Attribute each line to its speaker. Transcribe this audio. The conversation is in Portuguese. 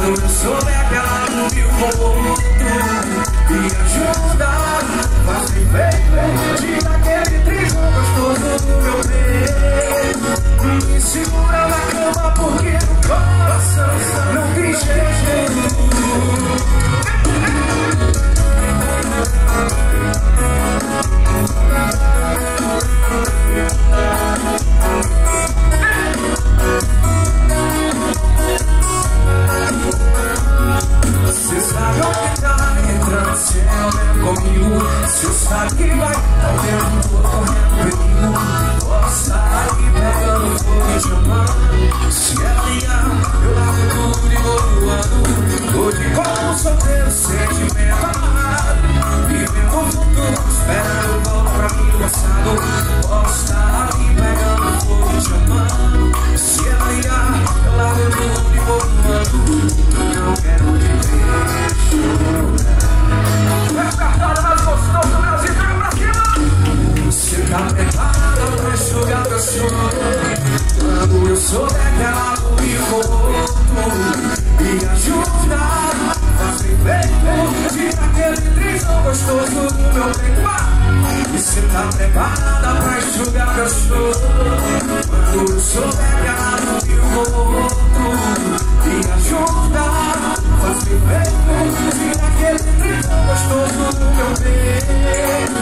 Speaker 1: Quando eu souber que ela dormiu com outro, me ajuda, faz bem, tira aquele trisão gostoso do meu peito. Me segura na cama porque no coração não tem jeito. Cê sabe onde tá entrando, cê é comigo. Cê sabe que vai, tá vendo, tô correndo perigo. Posso estar aqui pegando fogo e chamando. Se é ligar, eu largo tudo e vou voando. Hoje como solteiro, sentimento amarrado, vivendo o futuro, esperando o volta pra mim passado. Posso estar aqui pegando fogo e chamando. Se é ligar, eu largo tudo e vou voando. Não quero te ver chorar. É cartada mais gostosa do Brasil, pega pra cima. Você tá preparada pra enxugar meu choro? Quando eu souber que ela dormiu com outro, me ajuda, faz bem, tira aquele trisão gostoso do meu peito. E você tá preparada pra enxugar meu choro? Quando eu souber que ela dormiu com outro, me ajuda, faz bem, tira aquele trisão gostoso do meu peito.